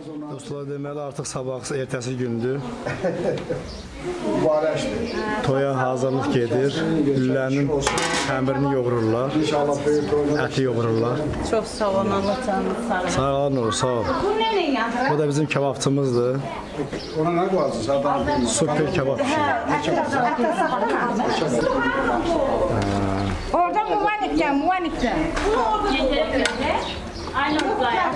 Dostlar, deməli artıq sabah ertəsi gündür. Mübarəkdir. Toya hazırlıq gedir. Lülənin xəmirini yoğururlar. Əti yoğururlar. Çox sağ olun, Allah canınızı sağ olun. Sağ olun, sağ olun. Bu da bizim kebabçımızdır. Ona nə qoyarsınız? Super kebab pişirir. Orada muvanikdən. Aynı uzaya.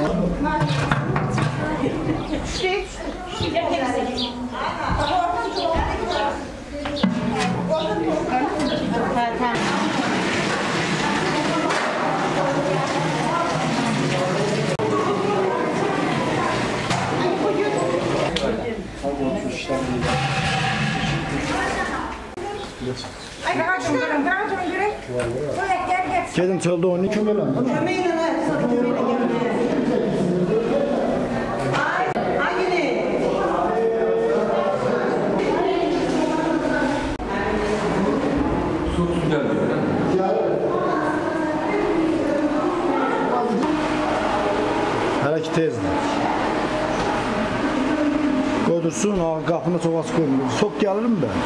Gedin çöldə oynayın, köməklə. Hələ ki tezdir. Qoydursun, qapını çox açıq qoymuyor. Sok gəlir mi bə?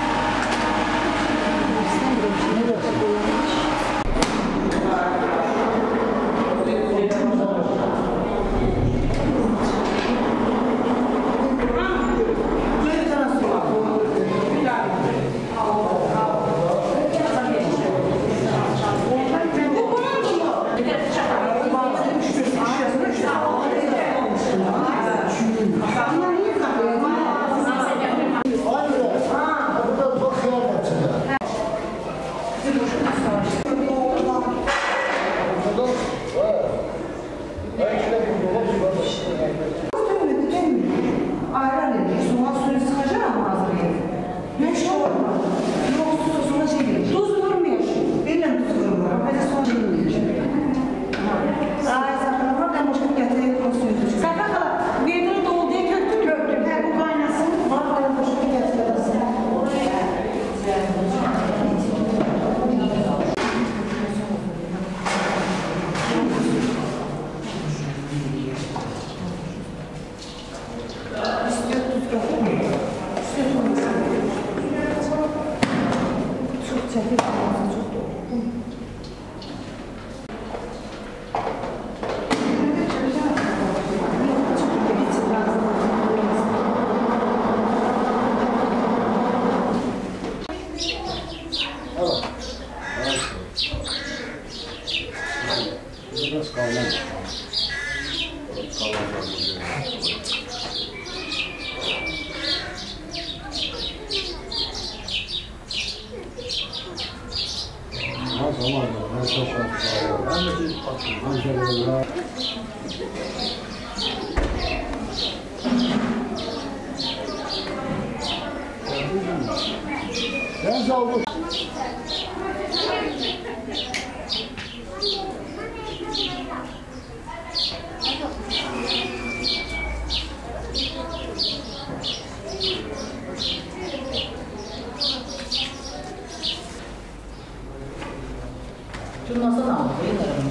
Curnazdan aldım, bilmiyorum.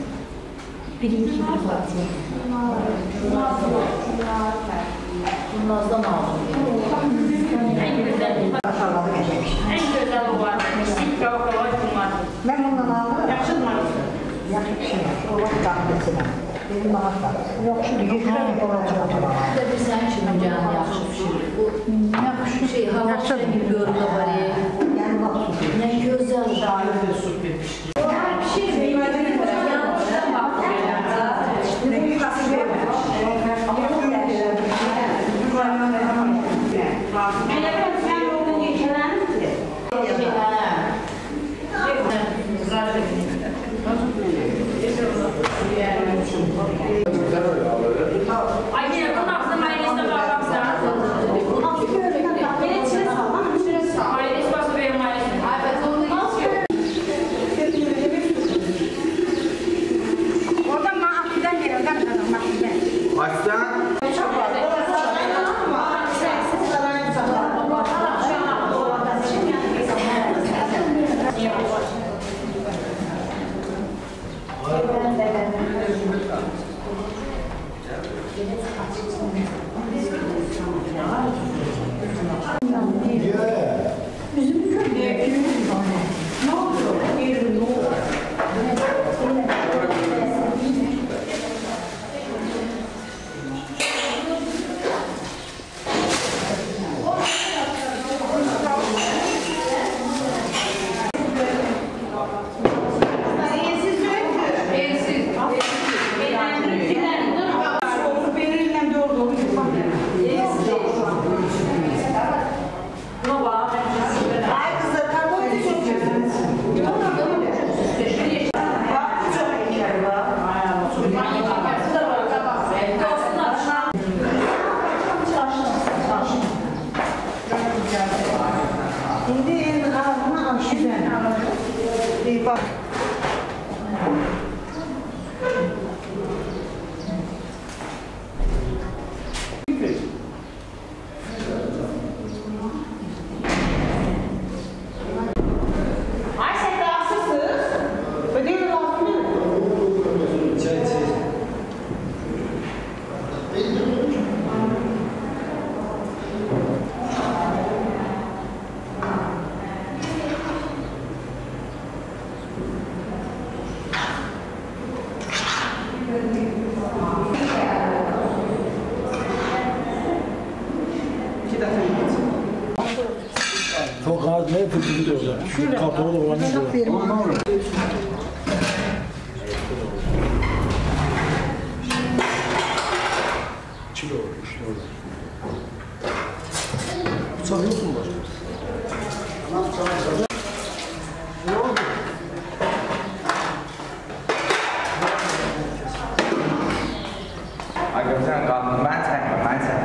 Birinci bir parti. Curnazdan aldım. En güzel bu var. Ben bundan aldım. Yaxşı mı? Yaxşı bir şey var. O vaxt qahvəsinə. Benim ağaçlar. Yaxşı bir yüklər olacaq. Bir de bir sen için canı yaxşı pişirir. Bu yaxşı şey, hava şey gibi yorumda var ya. Yəni vaxt tutur. Ne güzel. Bir şey değil. Ay, bunun aslında mayonezde var. Altı böyle. Yine çile sallan. Mayonez Bizim köyde ne oldu? Yerim ne oldu? Şimdi en ağzına aşıdan. Bir bak. Ay sen rahatsızsınız. Ödeyin rahatsızsınız. Çok az ne fırsatı diyorlar. Kapalı da olan ne diyorlar. Kilo olmuş orada. Bıçak yok mu başka? Ne oldu? Ai cầm sang còn bán sang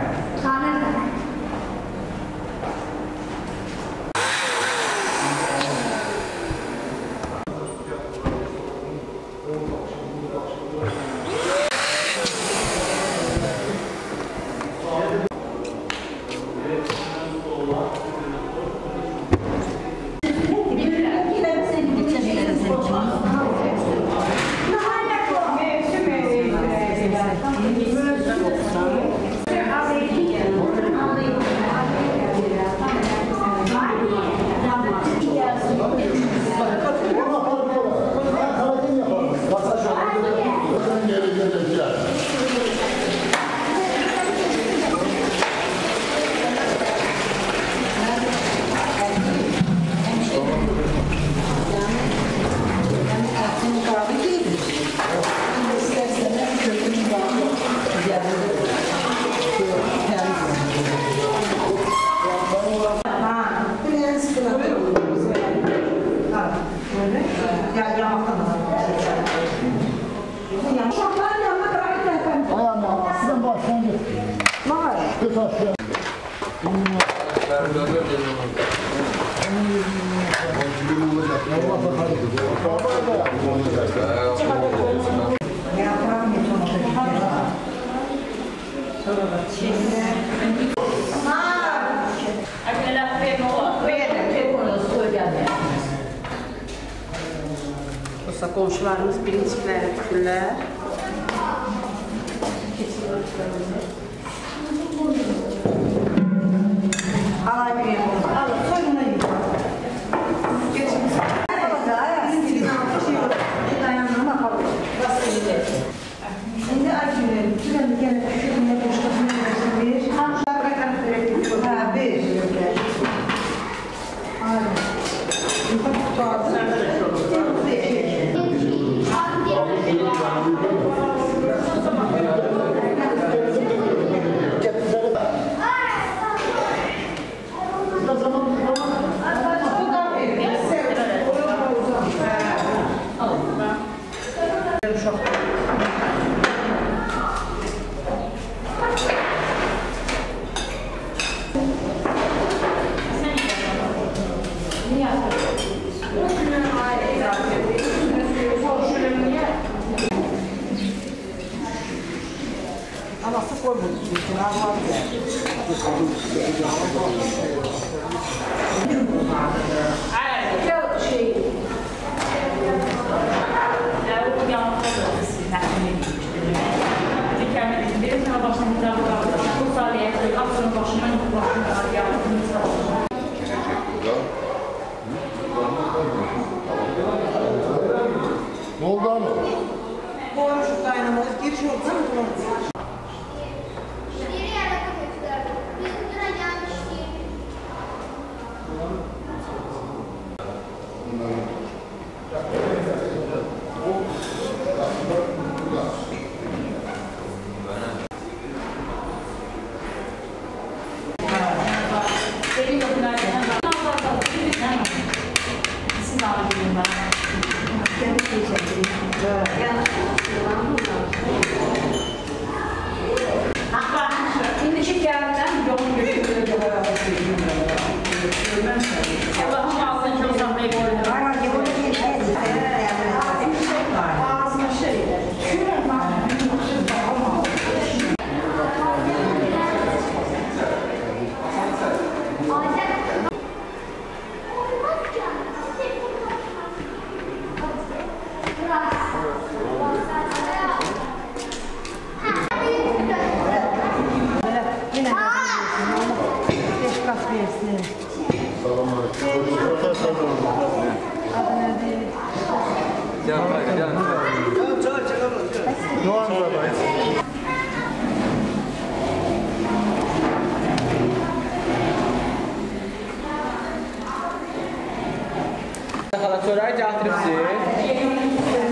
Komşularımız birinçikləri tuturlar. Alay bir yer oldu. Al, soyuna yiyin. Geçin. Dayanma kalır. Şimdi acıyorum. Şuranı gene şuraya boşlasın. Bir. Ha, bir. Aynen. Anası koymadı. Şey, Çörəyi gətiribsiz.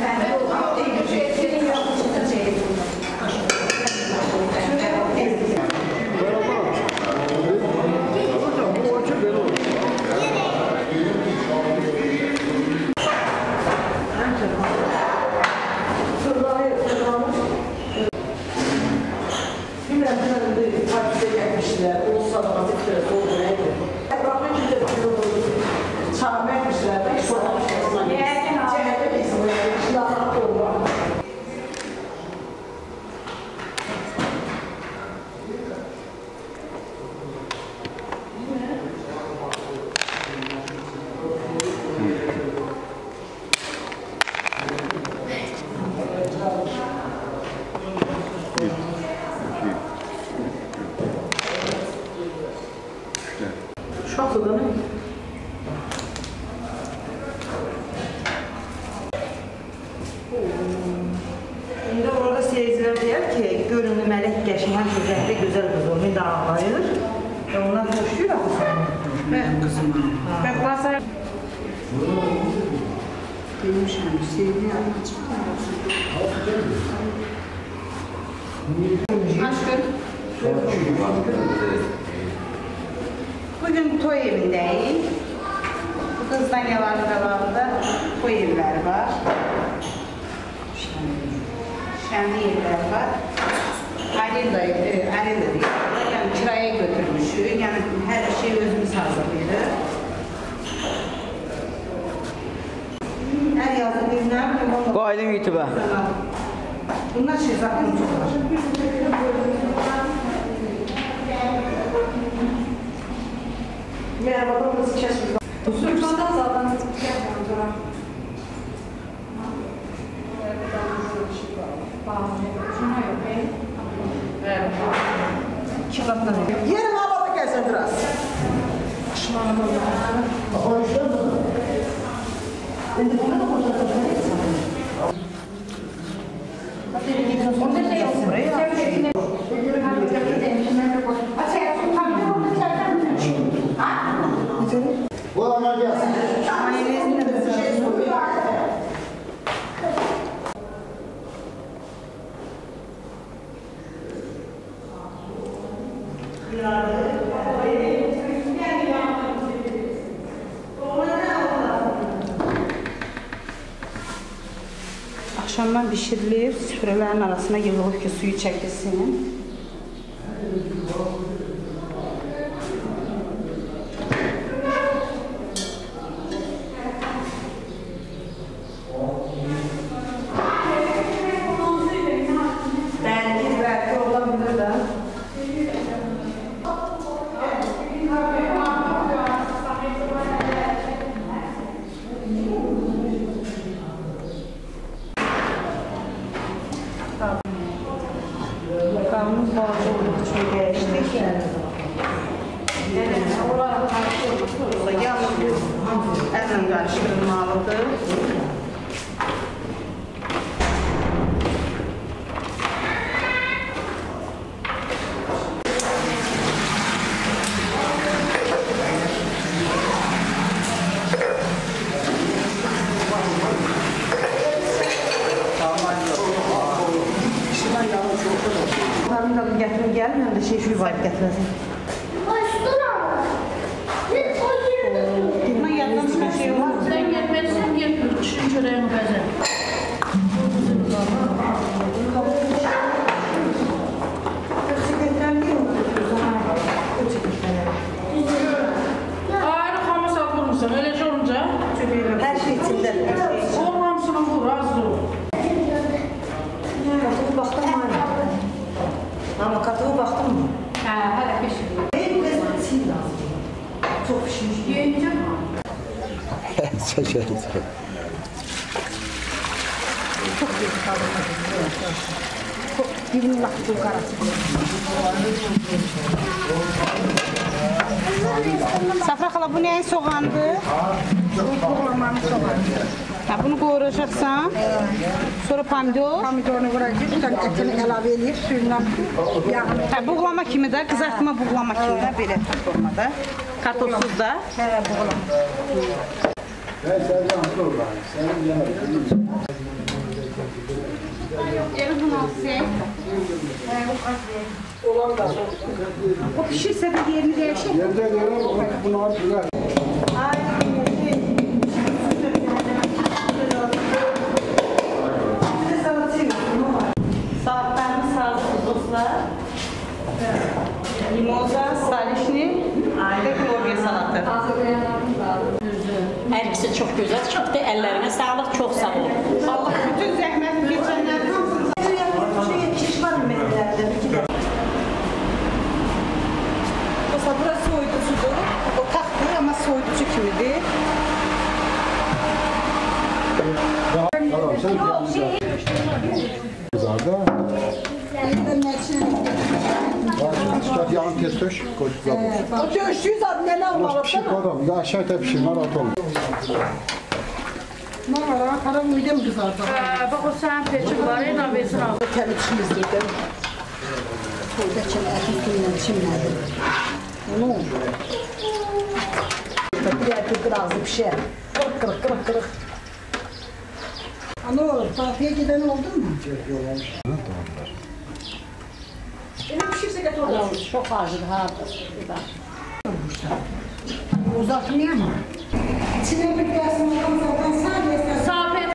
İndi orada seyircilər deyər ki, görünümü mələk qəşəng, həm gözəldə gözəl qız olmayı da ağlayır. Və ondan xoşlayır axı səni. Bəx qızım. Bəx basar. Demişəm, sevdiyi Aşkın. Bugün toy evindəyik. Bu qızdan yalanı qabağında toy evləri var. Şənli yerlər var. Arenda deyil, yəni kiraya götürmüşük. Yəni hər şey özümüz hazırlayırıq. Hər yazı günlər Qoydum YouTube-a. Bunlar şey zaten çok var. Merhaba, nasıl kesmiyor? Sürücüden zaten yapmıyorum. Yerim havada gelsin biraz. Akşamdan pişirilir, süfrələrin arasına yığılır ki, suyu çəkilsin. Belki olabilir de. Kanun bazı olduğu için geçtik. Yalnız əzən qarışdırılmalıdır. Tanrım da gətirim gəlməyəm də şey şu var gətirəsin. Buna yaddan çıxan şey var. Sen gelmezsen gel, düşün çöreğini bezer. Ayrı hamı satılmışsın, öylece olunca. Her şey içinde. O hamsını vur, az dur. Katığı baktın mı? Ama katığı baktın mı? Ha, hadi pişiriyor. Benim biraz sil lazım. Çok pişmiş. Yiyince Birini baktım karası. Safra xala bu nəyin soğandır? Buğulamanın soğanı. Ha, bunu qoğuracaqsan. Sonra pomidor. Pomidorunu vuracaq, sonra etini əlavə edib, suyundan yağını. Ha, buğlama kimi də, qızartma buğlama kimi də belə formada. Kartofsuz da. Hə, buğulama. Ben Sercan Aslı senin yemeğin. Evi bunu alsın. O pişirsə də yerini dəyişir. Yerde diyorum bunu al güzel. Salatlarımız hazır dostlar. Mimoza, salişni ve klorya salatı. Hər ikisi çox gözəl çıxdı. Əllərinə sağlıq, çox sağ ol. Allah bütün zəhmət keçənlərin hamısını Mesela burası soyuducudur. O taxtdır, amma soyuducu kimidir. Tamam sen kızardı. Çıkart yağın kes döş. Koş zabı. O döşdüyü zad nənə Ulan almalı. pişir koydum. Daha aşağıya pişir. Narat olun. Nə var ha? Para uydum qızardı. Bax o sənin peçin var, nə versin al. Təmiz çimizdir. Toyda çimlərin suyla çimlədim. Onu biraz da pişer. Kırık. Ana olur, tafiye giden oldu mu? Benim pişirse getir olur. Çox acıdır, ha. Uzatmıyor mu? İçine bir gelsin, zaten sadece. Safet.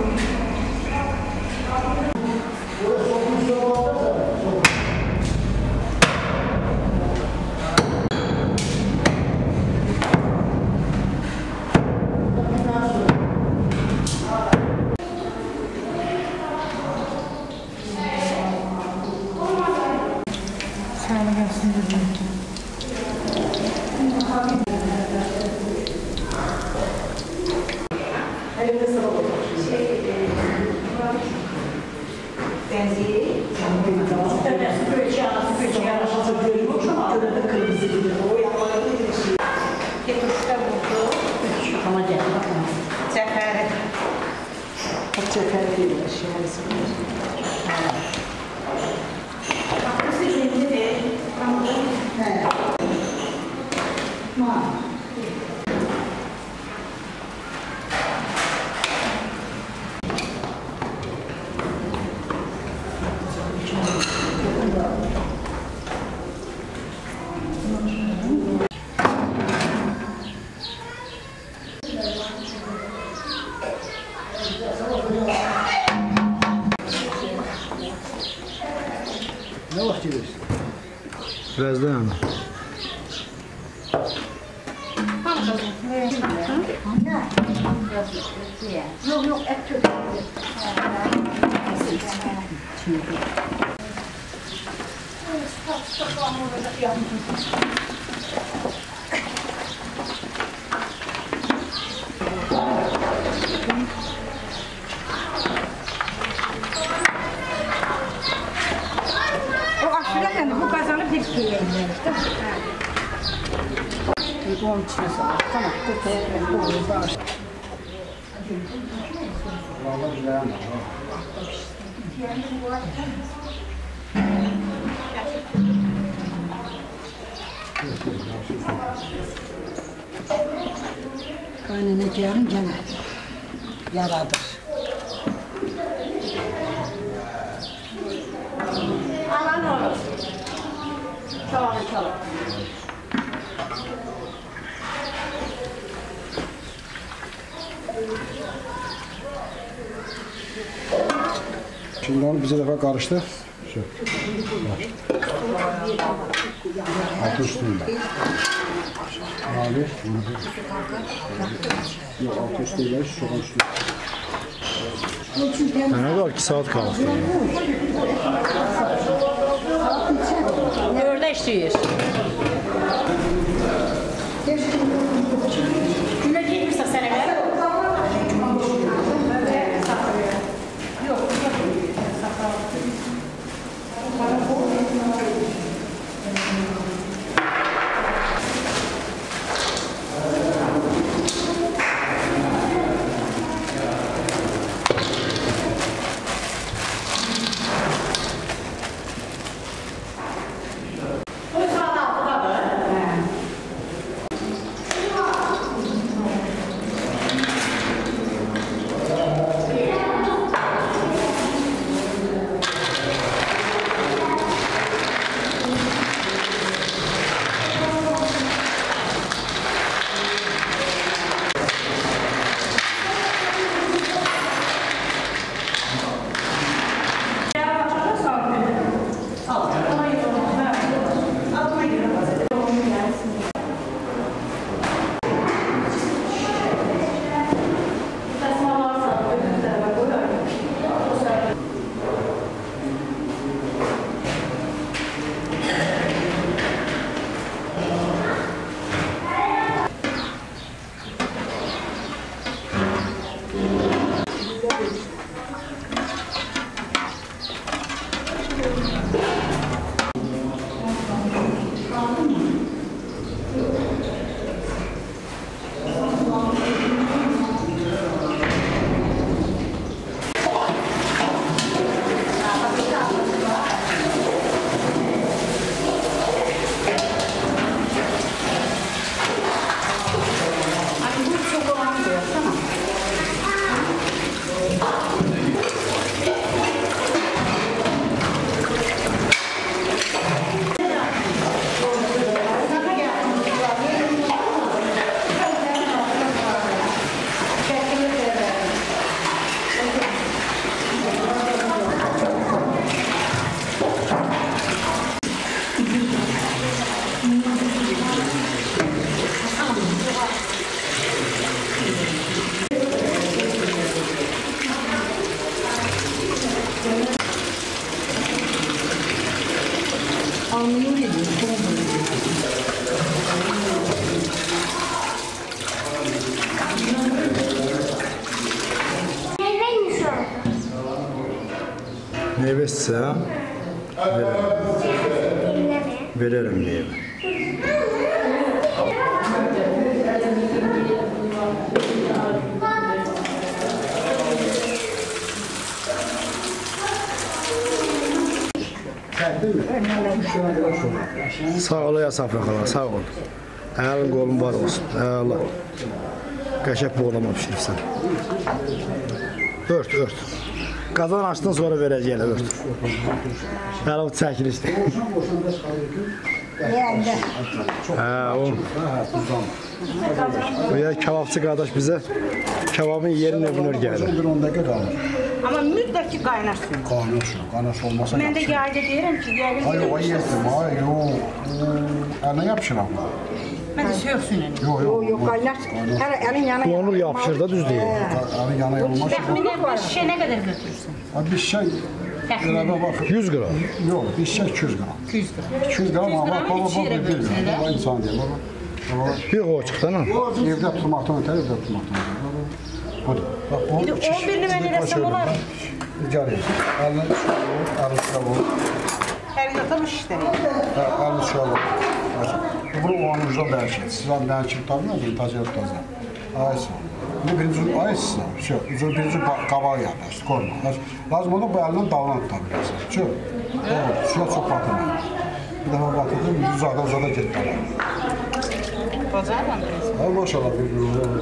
Keturşda buldu. Ama gəl, baxma. Cəfəri. Çeker değil, şeysi. He. Ma. Ne vakit geliyorsun? Birazdan yani. Yok et kötü. O aşure yani bu kazanı bir şey yerler işte. Onun içine sağ. Tamam. Kötü. Kaynanacağın gene yaradır. Alan olur. Çalalım. Şimdi onu bize defa karıştı. Şu. Altı üstünde. Mavi. Yok altı üstünde. Şu an üstünde. Ne var 2 saat kaldı. Növdə işləyir. Günə getmirsən sən evə? Alnını yedim. Meyve ise veririm meyve. Sağ ol ya Safra xala, sağ ol. Əlin qolun var olsun. Allah. Qəşəng boğlama pişirsən. Ört, ört. Qazan açdan sonra verəcəklər, ört. Hələ o çəkilişdir. Yeyəndə. O. O ya kebabçı qardaş bizə kebabın yerini öbünür gəlir. 10 dəqiqə qalır. Amma mütləq ki qaynarsın. Qaynaş olmasa Mən də yayda deyirəm ki, yayda Ay, o yedim, ay, yox. Əlinə yapışıram. mən də söksün. Yox, qaynar. Hər əlin yanına. Donur yapışır da düz deyil. Əlin yana olmaz. Təxminən bir şişə nə qədər götürürsən? Bir şey, elə bax. 100 gram. Yox, bir şey 200 gram. 200 gram. 200 gram ama baba baba insan deyil. Bir o çıxdı nə? Evdə tutmaqdan ötəri evdə tutmaqdan. Budur. Bax bu. 11-ni mən eləsəm olar. Rica edirəm. Əlini arasına vur. Hər yatamış işləri. Əlini suya vur. Bunu onun ucuna bərkət. Sizdən bərkət tanımıyordun, tacı taza. Ayısı. Bu birinci ayısı. Birinci qabağı yapmışdı, korma. Lazım oldu bu əlindən dalına tutabilirsin. Çok. Suya çok batırmayın. Bir dəfə batırdım, uzada getdi. Bazarla biraz. Maşallah bir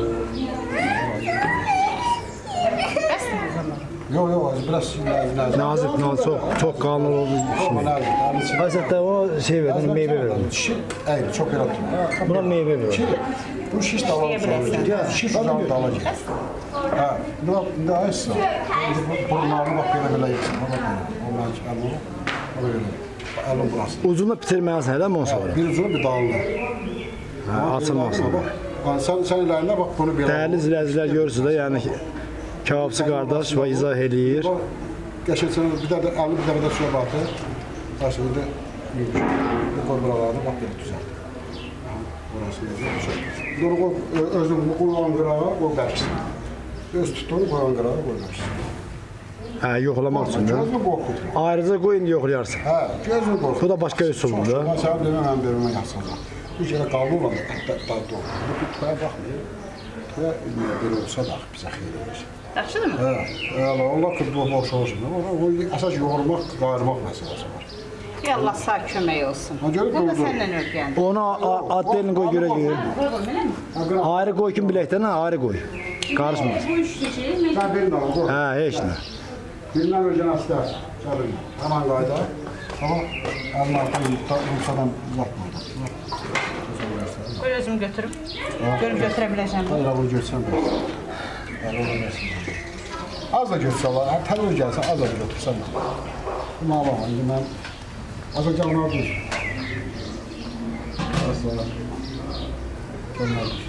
Yok, biraz Nazik, çok kalın oldu. Aslında o şey verdin, meyve verdin. Evet, çok yarattım. Buna meyve verdin. Bu şiş de alalım. Şiş uzanı da alacak. Ha, ne ayısı? Burunlarını bak böyle yıksın. Ona göre. Alın burası. Ucunu bitirmezsin, hele mi o sonra? Bir ucunu bir dağıldı. Açılmazsın. Sen ilerine bak bunu bir Değerli izleyiciler görürsünüz de yani kebapçı kardeş ve izah eləyir. Geçen bir de suya batır. Aşağıda bir koy buralarda bak böyle güzel. Burası güzel. Doğru özün koyulan qırağa koy bərksin. Öz tutduğunu koyulan qırağa koy bərksin. Ha, yoxlamaq üçün də. Gözünü qorxudur. Ayrıca qoyun yoxlayarsın. Hə, gözünü qorxudur. Bu da başqa üsuldur da. Sən demə mən vermə yaxsacaq. Bir kere qaldı olan da doğru. Bu tutmaya baxmır. Və belə olsa da bizə xeyir olur. Yaxşıdır mı? Hə, Allah qırdı boş olsun. O əsas yoğurmaq, qayırmaq məsələsi var. Allah sağ kömək olsun. Ha, görüb Bu da oldu. səndən öyrəndi. Onu addelini qoy görə görə. Ayrı qoy kim biləkdən, ayrı qoy. Qarışmaz. Bu üç keçir. Sən birini al, qoy. Hə, heç nə. Birindən öyrən astər. Çadırın. Hemen qayda. Ama əlin altına yumsadan uzatmadı. Qoy özüm götürüb. Görüb götürə biləcəm. Hayır, bunu götürsən biraz. Az da götürsən, təlir gəlsən, az da götürsən. Buna baxma, indi mən az da gəlmə dur. Az sonra gəlmə dur.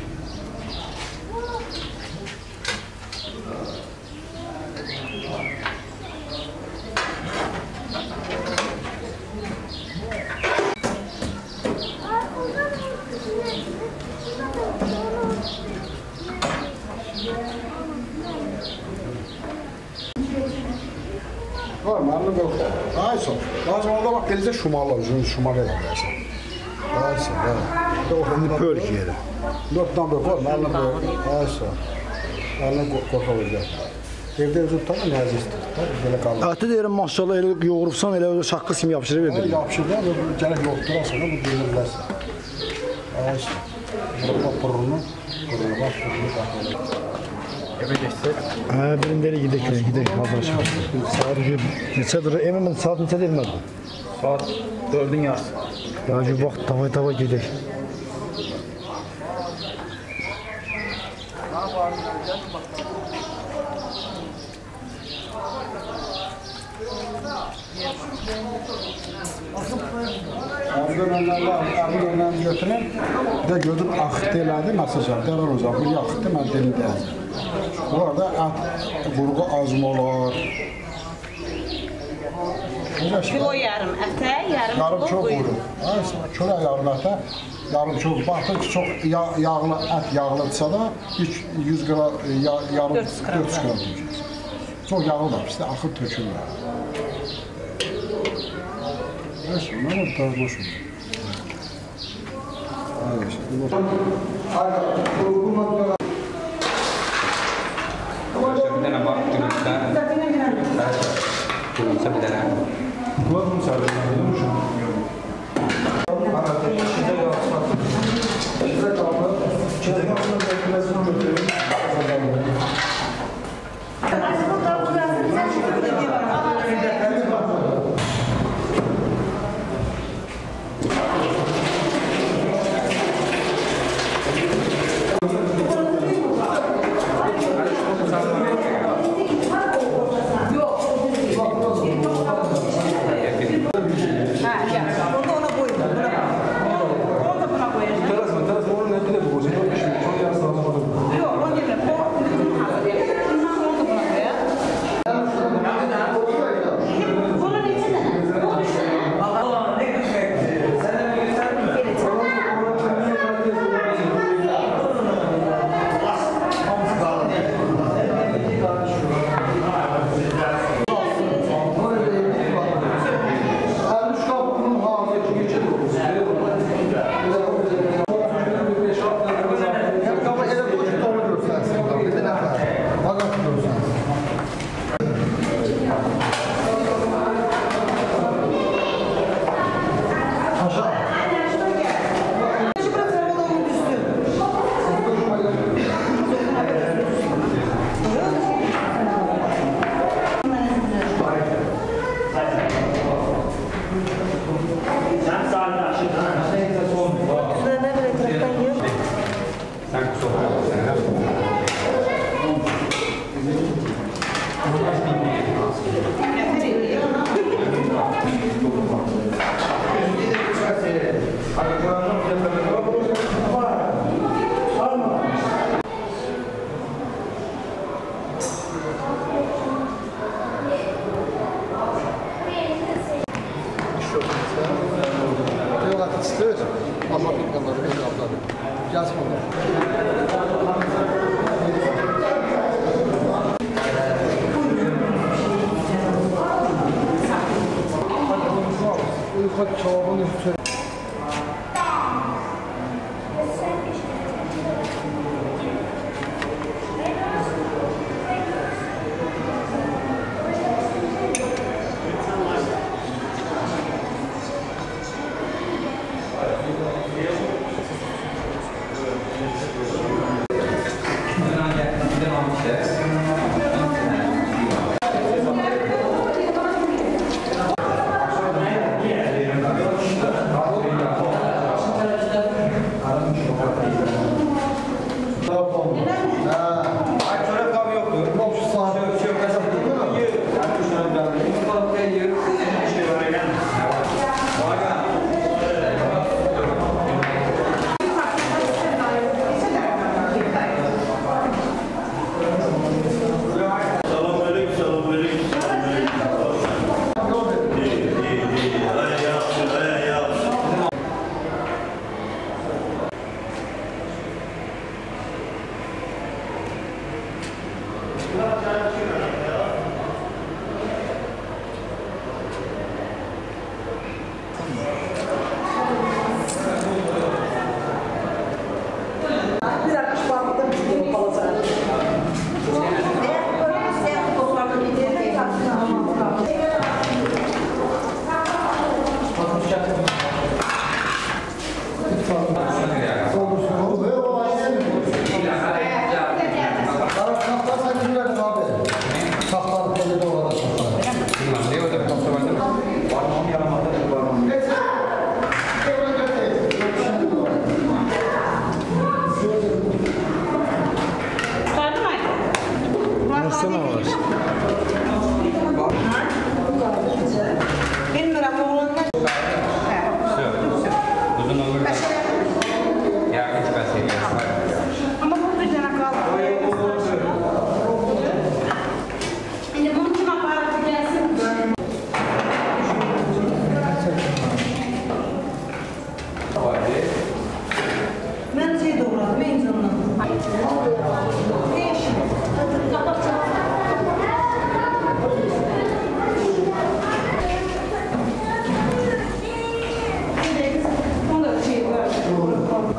Var, mənim yox. Ayson. Lazım olda bax eləcə şumarla, üzünü şumar edə bilərsən. Ayson, hə. İndi bölük yeri. 4 tane bölük var, mənim bölük. Ayson. Mənim qorxalacaq. Evdə özü tutar, nəzizdir. Belə qalır. Ətə deyirəm, maşallah elə yoğurubsan, elə şaqqız kimi yapışırı verir. Yapışır da, gərək yoxdurarsan, bu deyir bilərsən. Ayson. Burada pırrını, bax, Hə, birində elə gedək, hazırlaşaq. Saat neçədir? Emin mən saat neçədir elmədi? Saat 4'ün yarısı. Ya vaxt tava gedək. Əmrlə götürən, bir də götürüb axıtdı elədi, məsələn, qərar olacaq, bu yaxıtdı, mən dedim deyəcəm. Bu arada ət, qurğu azım olar. Kilo yarım ətə, yarım Yarım kilo kilo buyurun. buyurun. Aysa, kölə yarım ətə, yarım kilo. Baxın ki, çox yağlı, ət yağlıdırsa da 100 qram, yarım 400 qram yiyəcəksiniz. Çox yağlı da bizdə axır tökülür. Aysa, nə var da boşun? Aysa, bir dənə var, gülümsə bir dənə. Kulağım sarılıyor.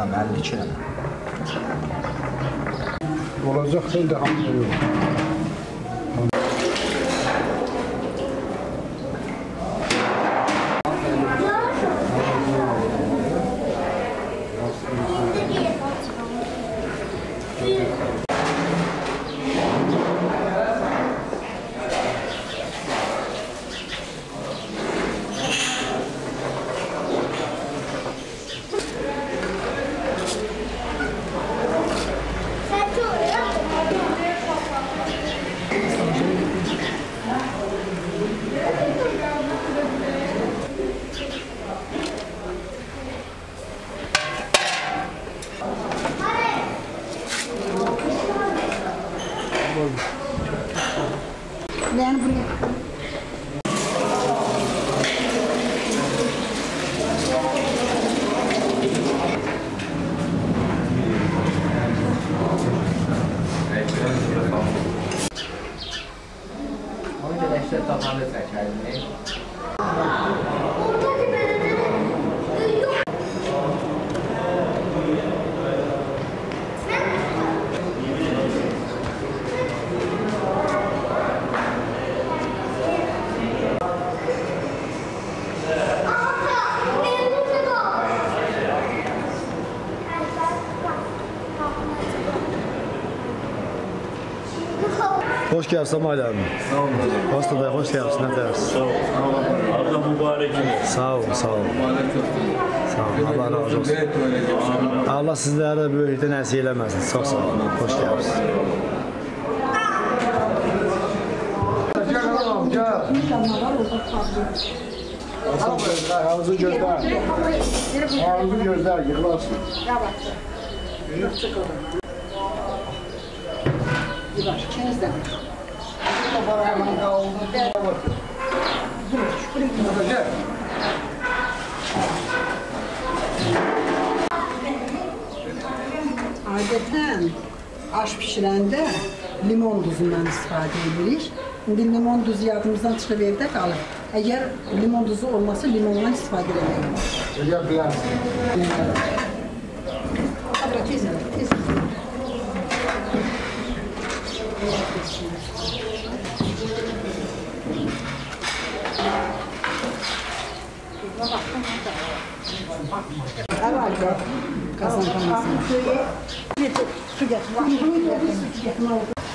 Tamam, 52 dənə. Olacaq da indi hamıda yox. Yani buraya. Hoş geldin Ali abi. Sağ olun. Hosta da hoş geldin. Ne dersin? Sağ olun. Allah mübarek olsun. Sağ olun, sağ olun. Sağ olun. Allah razı olsun. Allah sizlere de böylelikten nəsib eləməsin. Çok sağ olun. Hoş geldiniz. Ağzı gözler. Ağzı gözler, yıkılarsın. Yavaş, ikiniz de. Bu da var ayağımın kaldı. Dur, şuraya gidelim. Adətən aş pişirəndə limon duzundan istifadə edilir. İndi limon duzu yadımızdan çıxıb evdə qalır. Əgər limon duzu olmasa limondan istifadə etmək olar. Elə bilərsin. Abra tez elə, tez. Əvvəlcə qazan qamasını. Su gətir.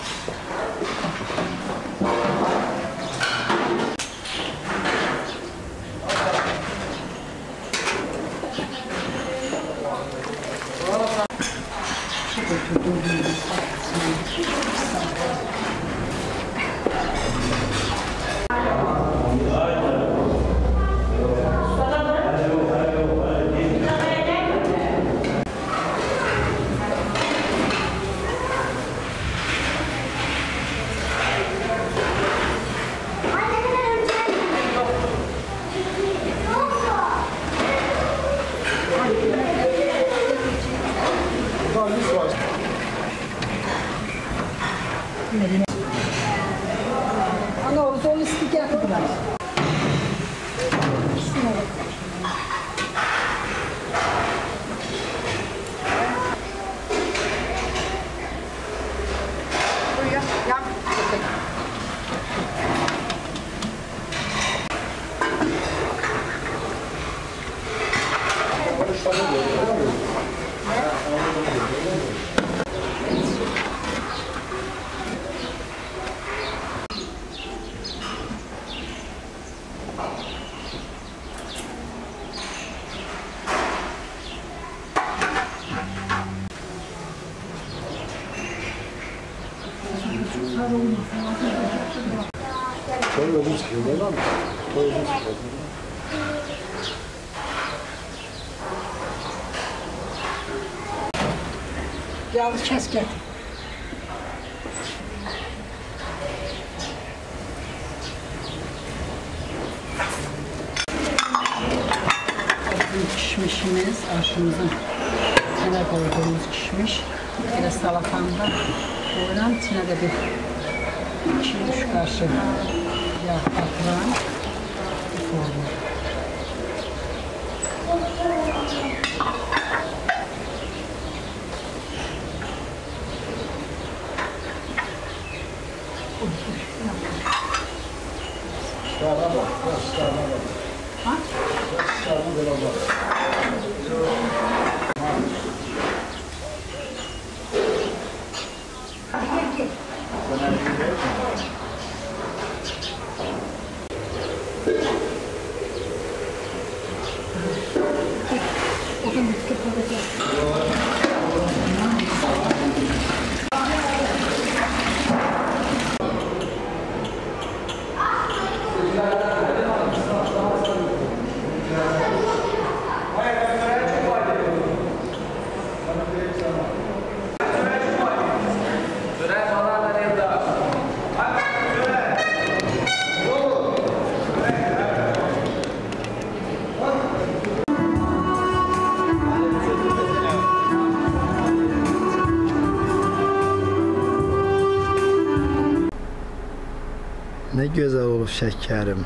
Ana orada onu istiqat edirlər. Şöyle özüm çıkıyor lan. Özüm çıkıyor. Yalnız kes gətir. Kişmişimiz, aşımızın içine koyduğumuz kişmiş. Böyle salatanda koyulan içine de bir 2-3 kaşık yağ atılan bir formu. Ne güzel olur şekerim.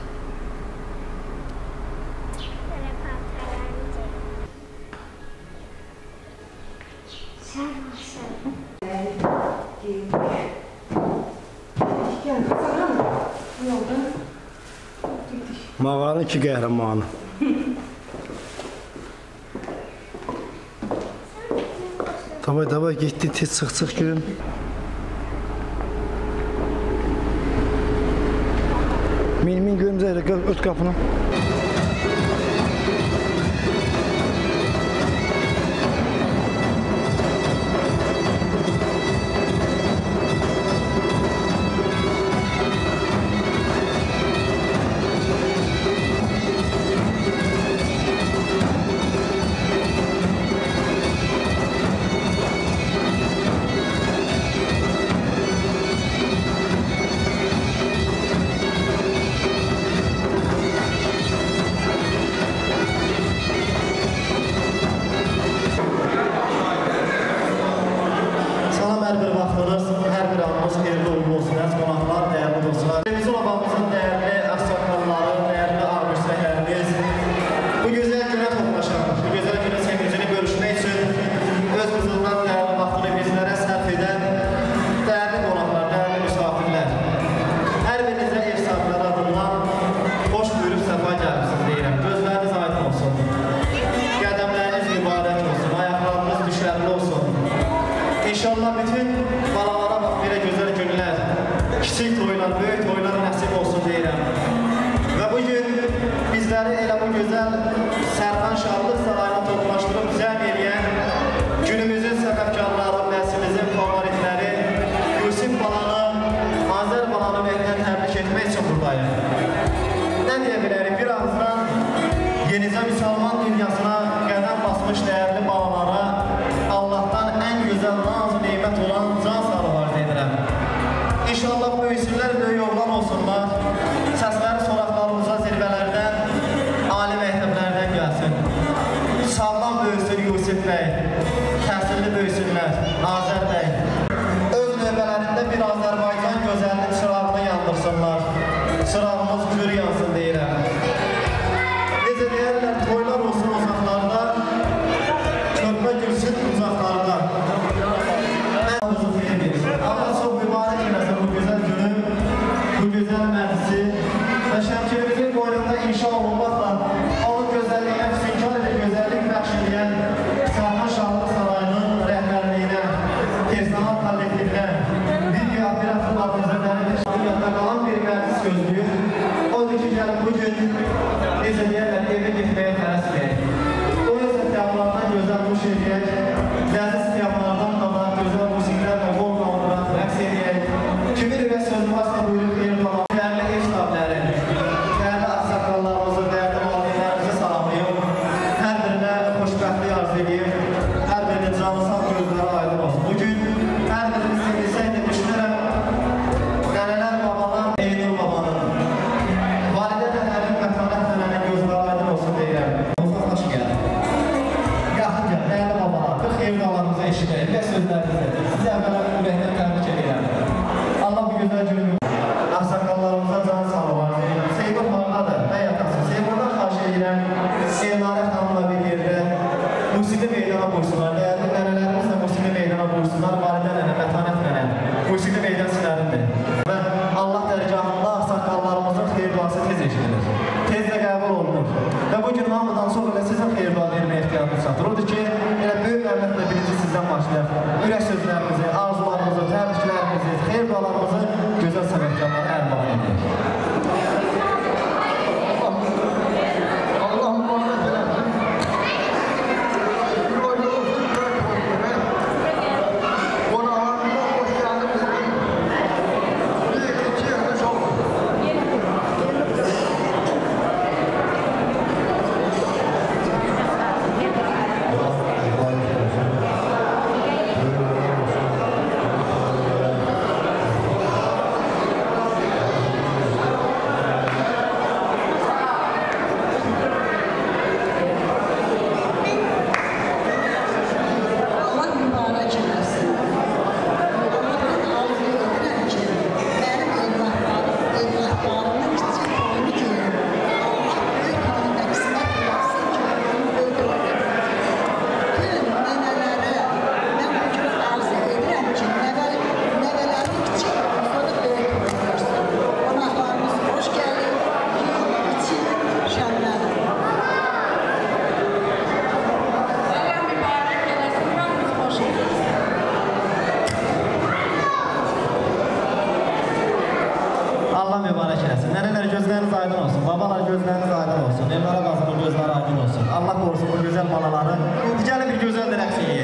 Mağaranın iki qəhrəmanı. Davay getdi, tez çıx görüm. Min görüm Zəhra, öt qapını. İnşallah bütün balalara bax belə gözəl günlər, kiçik toylar, böyük toylar nəsib olsun deyirəm. Və bugün bizləri elə bu gözəl Sərxan Şahlıq Sarayına toplaşdırıb cəm eləyən günümüzün səbəbkarları, nəslimizin favoritləri Yusif balanı, Azər balanı məndən təbrik etmək üçün buradayım. Nə deyə bilərik? Bir ağızdan yenicə müsəlman dünyasına qədəm basmış dəyərli balalara Allah'tan en güzel naz nimet olan can sağlığı arz edirəm. İnşallah böyüsünlər, böyük oğlan olsunlar. Səsləri soraqlarımıza zirvələrdən, ali məktəblərdən gəlsin. Sağlam böyüsün Yusif bəy, təhsilli böyüsünlər Azər bəy. Öz növbələrində bir Azərbaycan gözəllik çırağını yandırsınlar. Çırağımız gür yansın deyirəm. Necə deyərlər, toylar olsun uzaqlarda, körpə gülsün uzaqlarda. Allah çox mübarək eləsin bu gözəl günü, bu gözəl məclisi və Şəmkirimizin boynunda inşa olunmaqla onun gözəlliyinə füsunkar ilə gözəllik bəxş edən Sərxan Şahlıq Sarayının rəhbərliyinə, personal kollektivinə, video operatorlarımıza yadda qalan bir məclis gözləyir. Odur ki, gəlin bugün necə deyərlər, evə getməyə tələsməyək. Toy sətyaplardan gözəl bu şirkət, ləziz sətyaplardan da gözəl müziklərlə qol qaldıran rəqs edəyək. Kimi və sözü vasitə buyurub yer qalan dəyərli ev sahibləri, dəyərli ağsaqqallarımızı, dəyərli valideynlərimizi salamlayıb, hər birinə xoşbəxtlik arz edəyib, hər birinin canı sağ gözləri aydın olsun. Bugün hər birimiz sevilsək də düşünürəm, nənələr babalar, Eynur babanın, validə nənənin mətanət nənənin gözləri aydın olsun deyirəm. Uzaqlaş gəlin. Yaxın gəl, dəyərli babalar, 40 evlalarımıza eşidəyik və sözlərinizdir. Sizi əvvələ ürəkdən təbrik edirəm. Allah bu gözəl günü ağsaqqallarımıza can sağlığı arz edirəm. Seyqur haradadır, bəy atası. Seyqurdan xahiş edirəm, Elnarə xanımla bir yerdə musiqi meydana buyursunlar. Dəyərli nənələrimiz də musiqi meydana buyursunlar. Validə nənə, mətanət nənə, musiqi meydan sinərindir. Və Allah dərgahında ağsaqqallarımızın xeyirduası tez eşidilir. Tez də qəbul olunur. Və bugün hamıdan sonra da sizin xeyirduğa verməyə ihtiyacınız çatır. Odur ki, elə böyük əhmətle birinci sizdən başlayaq. Ürək sözlərimizi, arzularımızı, təbriklərimizi, xeyirdualarımızı gözəl səbəbkarlara ərman edir. Allah mübarək eləsin. aydın olsun. Babalar gözləriniz aydın olsun. Elmara qazının gözləri aydın olsun. Allah qorusun bu gözəl balaları. Gəlin bir gözəl rəqs eləyək.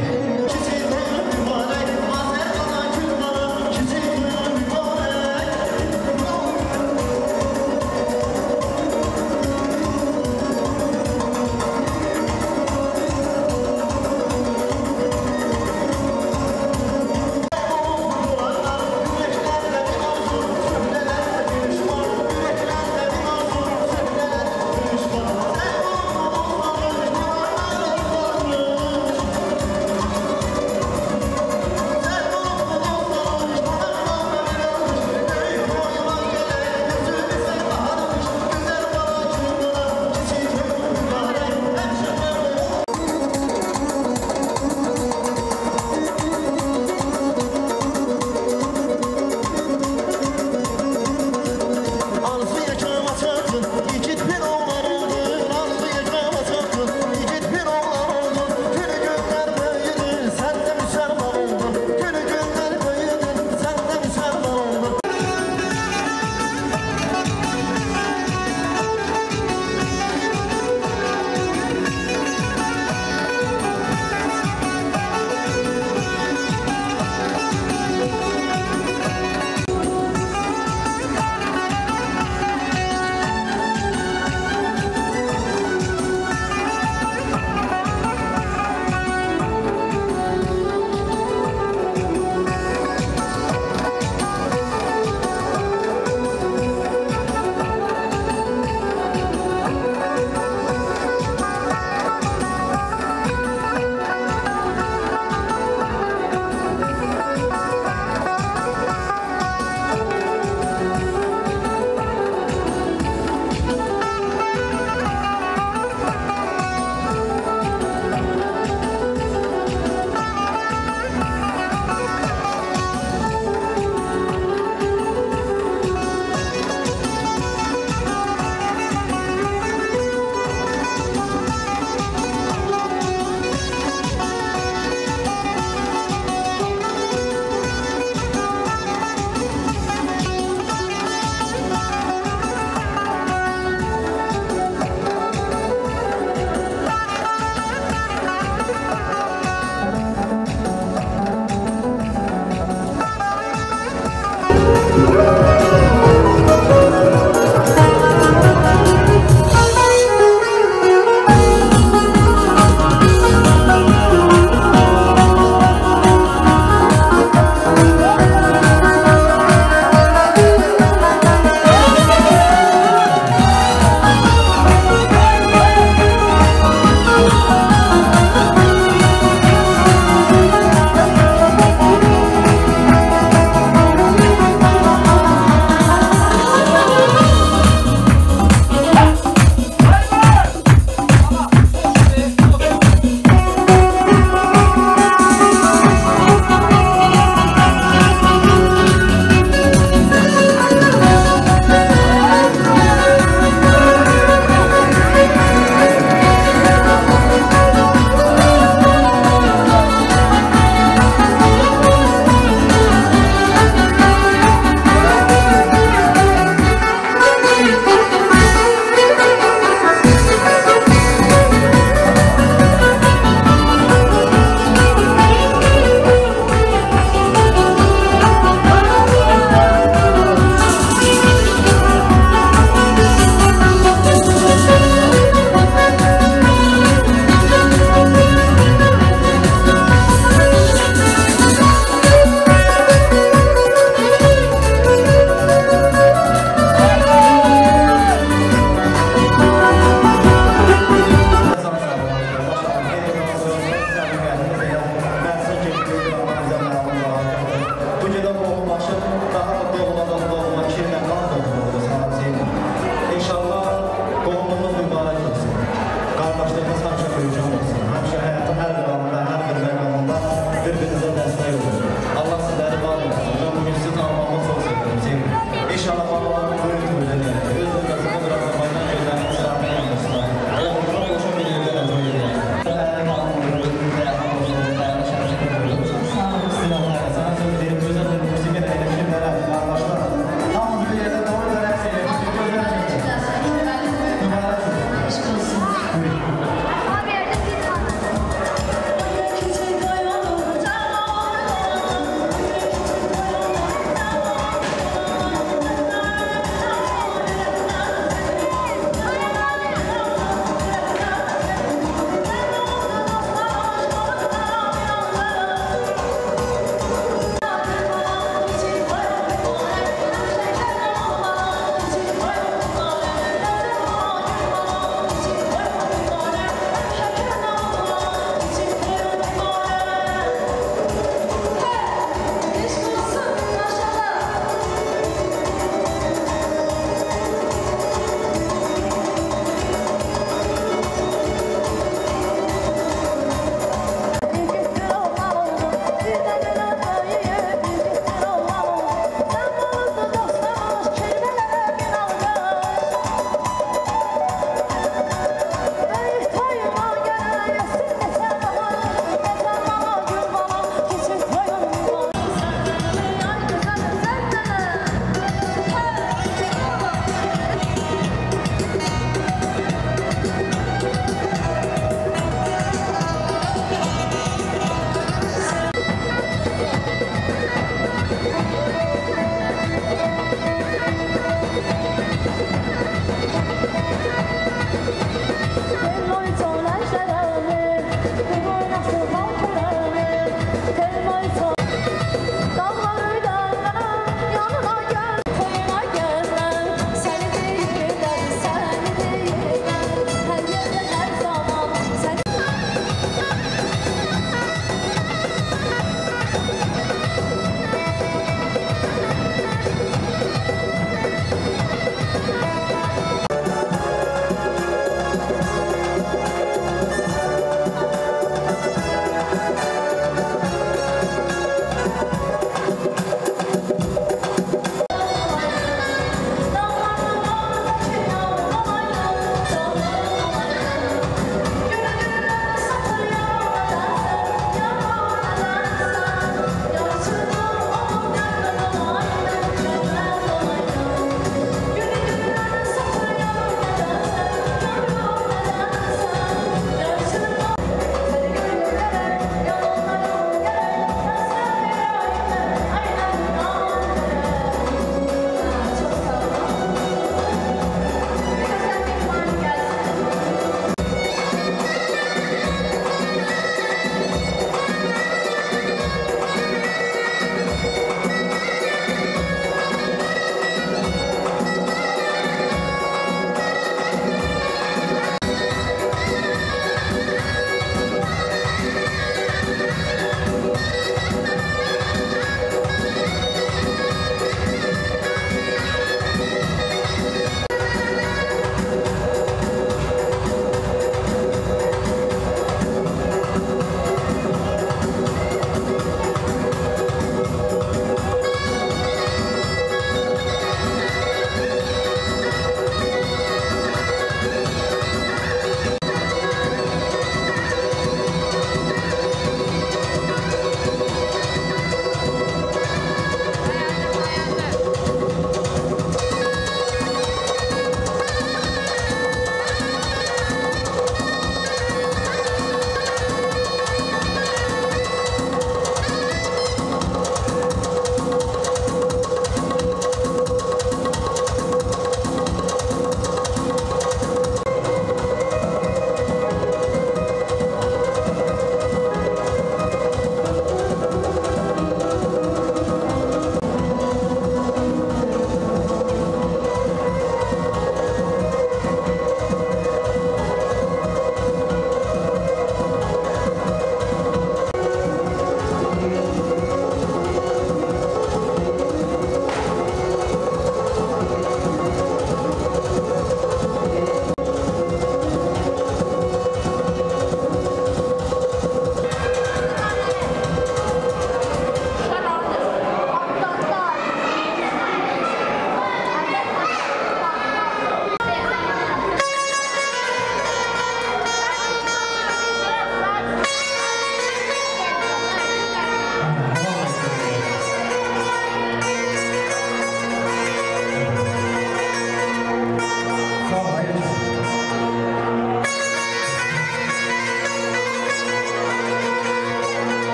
Thank you.